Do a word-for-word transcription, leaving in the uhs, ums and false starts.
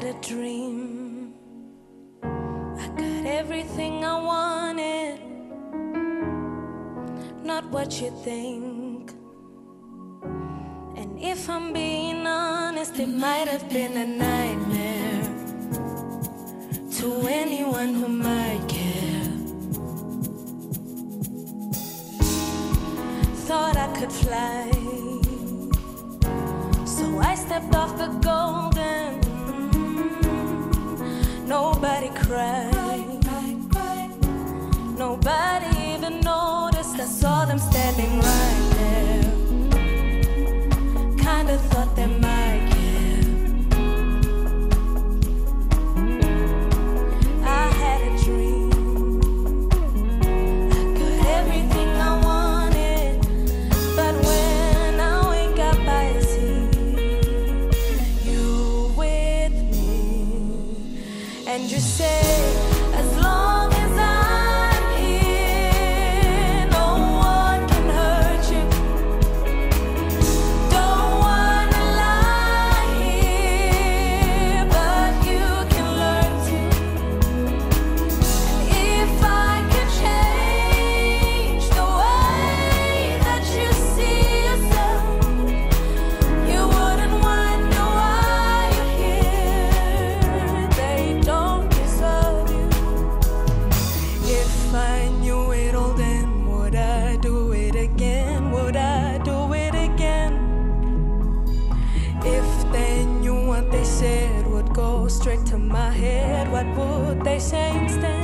had a dream. I got everything I wanted, not what you think. And if I'm being honest, it might have been a nightmare to anyone who might care. Thought I could fly, so I stepped off the golden. Nobody cried, nobody even noticed. I saw them standing right there. Kinda thought they might care. I had a dream, I got everything I wanted, but when I wake up I see you with me. And you say, as long as I'm here, no one can hurt you. Don't wanna lie here, but you can learn to. And if I could change the way that you see yourself, you wouldn't wonder why you're here. They don't deserve you. If I knew it all, then would I do it again? Would I do it again? If they knew what they said would go straight to my head, what would they say instead?